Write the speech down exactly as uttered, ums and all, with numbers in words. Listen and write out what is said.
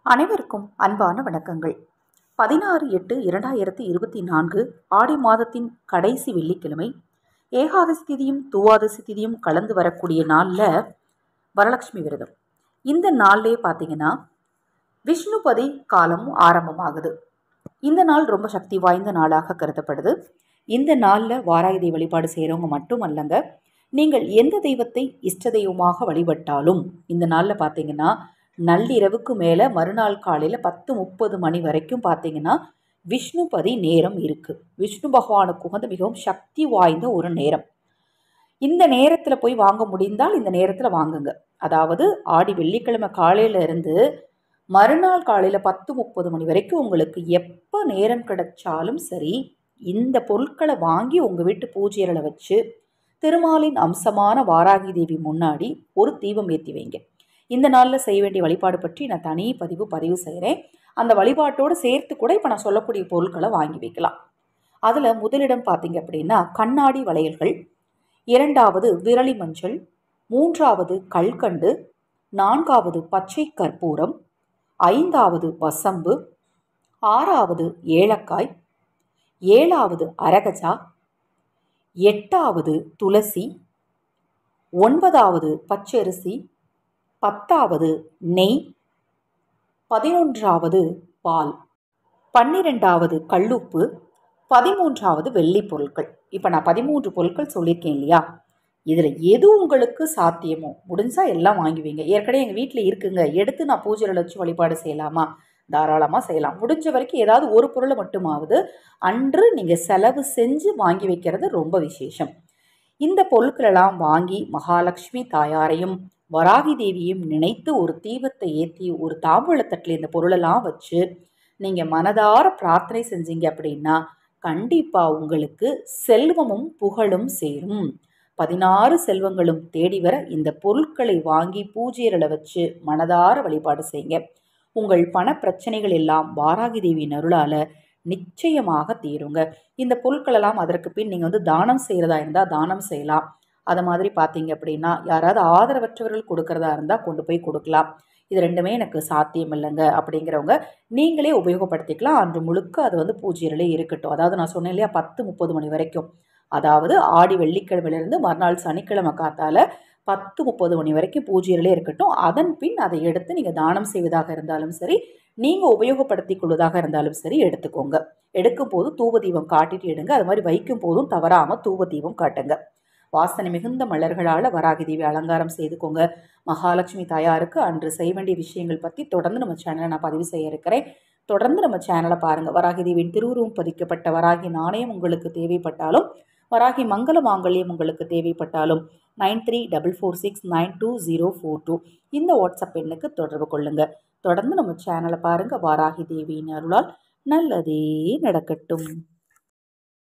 அனைவருக்கும் அன்பான வணக்கங்கள். பதினாறு எட்டு இரண்டாயிரத்தி இருபத்தி நான்கு ஆடி மாதத்தின் கடைசி வெள்ளிக்கிழமை, ஏகாதசி திதியும் துவாதசி திதியும் கலந்து வரக்கூடிய நாளில் வரலட்சுமி விரதம். இந்த நாள்லேயே பார்த்தீங்கன்னா விஷ்ணுபதி காலம் ஆரம்பமாகுது. இந்த நாள் ரொம்ப சக்தி வாய்ந்த நாளாக கருதப்படுது. இந்த நாளில் வாராகி தெய்வ வழிபாடு செய்கிறவங்க மட்டும் அல்லங்க, நீங்கள் எந்த தெய்வத்தை இஷ்ட தெய்வமாக வழிபட்டாலும் இந்த நாளில் பார்த்தீங்கன்னா நள்ளிரவுக்கு மேலே மறுநாள் காலையில் பத்து முப்பது மணி வரைக்கும் பார்த்தீங்கன்னா விஷ்ணுபதி நேரம் இருக்குது. விஷ்ணு பகவானுக்கு உகந்த மிகவும் சக்தி வாய்ந்த ஒரு நேரம். இந்த நேரத்தில் போய் வாங்க முடிந்தால் இந்த நேரத்தில் வாங்குங்க. அதாவது ஆடி வெள்ளிக்கிழமை காலையில் இருந்து மறுநாள் காலையில் பத்து முப்பது மணி வரைக்கும் உங்களுக்கு எப்போ நேரம் கிடைச்சாலும் சரி, இந்த பொருட்களை வாங்கி உங்கள் வீட்டு பூஜைகளை வச்சு திருமாலின் அம்சமான வாராகி தேவி முன்னாடி ஒரு தீபம் ஏற்றி வைங்க. இந்த நாளில் செய்ய வேண்டிய வழிபாடு பற்றி நான் தனி பதிவு பதிவு செய்கிறேன். அந்த வழிபாட்டோடு சேர்த்து கூட இப்போ நான் சொல்லக்கூடிய பொருட்களை வாங்கி வைக்கலாம். அதில் முதலிடம் பார்த்தீங்க அப்படின்னா கண்ணாடி வளையல்கள், இரண்டாவது விரலி மஞ்சள், மூன்றாவது கல்கண்டு, நான்காவது பச்சை கற்பூரம், ஐந்தாவது வசம்பு, ஆறாவது ஏலக்காய், ஏழாவது அரகஜா, எட்டாவது துளசி, ஒன்பதாவது பச்சரிசி, பத்தாவது நெய், பதினொன்றாவது பால், பன்னிரெண்டாவது கல்லுப்பு, பதிமூன்றாவது வெள்ளி பொருட்கள். இப்போ நான் பதிமூன்று பொருட்கள் சொல்லியிருக்கேன் இல்லையா, இதில் எது உங்களுக்கு சாத்தியமோ முடிஞ்சால் எல்லாம் வாங்கி வைங்க. ஏற்கனவே எங்கள் வீட்டில் இருக்குங்க, எடுத்து நான் பூஜையில் வச்சு வழிபாடு செய்யலாமா? தாராளமாக செய்யலாம். முடிஞ்ச வரைக்கும் ஏதாவது ஒரு பொருளை மட்டுமாவது அன்று நீங்கள் செலவு செஞ்சு வாங்கி வைக்கிறது ரொம்ப விசேஷம். இந்த பொருட்களெல்லாம் வாங்கி மகாலட்சுமி தாயாரையும் வராகி தேவியும் நினைத்து ஒரு தீபத்தை ஏற்றி ஒரு தாம்பூலத்தட்டில் இந்த பொருளெல்லாம் வச்சு நீங்கள் மனதார பிரார்த்தனை செஞ்சீங்க அப்படின்னா கண்டிப்பாக உங்களுக்கு செல்வமும் புகழும் சேரும். பதினாறு செல்வங்களும் தேடி வர இந்த பொருட்களை வாங்கி பூஜைகளை வச்சு மனதார வழிபாடு செய்யுங்க. உங்கள் பண பிரச்சனைகள் எல்லாம் வாராகி தேவியின் அருளால் நிச்சயமாக தீருங்க. இந்த பொருட்களெல்லாம் அதற்கு பின் நீங்கள் வந்து தானம் செய்கிறதா இருந்தால் தானம் செய்யலாம். அதை மாதிரி பார்த்தீங்க அப்படின்னா யாராவது ஆதரவற்றவர்கள் கொடுக்கறதா இருந்தால் கொண்டு போய் கொடுக்கலாம். இது ரெண்டுமே எனக்கு சாத்தியம் இல்லைங்க அப்படிங்கிறவங்க நீங்களே உபயோகப்படுத்திக்கலாம். அன்று முழுக்க அது வந்து பூஜையிலே இருக்கட்டும். அதாவது நான் சொன்னேன் இல்லையா, பத்து முப்பது மணி வரைக்கும், அதாவது ஆடி வெள்ளிக்கிழமையிலிருந்து மறுநாள் சனிக்கிழமை காத்தால பத்து முப்பது மணி வரைக்கும் பூஜையிலே இருக்கட்டும். அதன் பின் அதை எடுத்து நீங்கள் தானம் செய்வதாக இருந்தாலும் சரி, நீங்கள் உபயோகப்படுத்தி கொள்வதாக இருந்தாலும் சரி எடுத்துக்கோங்க. எடுக்கும் போது தூப தீபம் காட்டிட்டு எடுங்க. அது மாதிரி வைக்கும் போதும் தவறாமல் தூப தீபம் காட்டுங்க. வாசனை மிகுந்த மலர்களால் வராகி தேவி அலங்காரம் செய்துக்கோங்க. மகாலட்சுமி தாயாருக்கு அன்று செய்ய வேண்டிய விஷயங்கள் பற்றி தொடர்ந்து நம்ம சேனலை நான் பதிவு செய்ய இருக்கிறேன். தொடர்ந்து நம்ம சேனலை பாருங்கள். வராகி தேவியின் திருவுருவம் பதிக்கப்பட்ட வராகி நாணயம் உங்களுக்கு தேவைப்பட்டாலும், வராகி மங்கள மாங்கல்யம் உங்களுக்கு தேவைப்பட்டாலும் nine three double four six nine two zero four two இந்த வாட்ஸ்அப் எண்ணுக்கு தொடர்பு கொள்ளுங்கள். தொடர்ந்து நம்ம சேனலை பாருங்கள். வராகி தேவியின் அருளால் நல்லதே நடக்கட்டும்.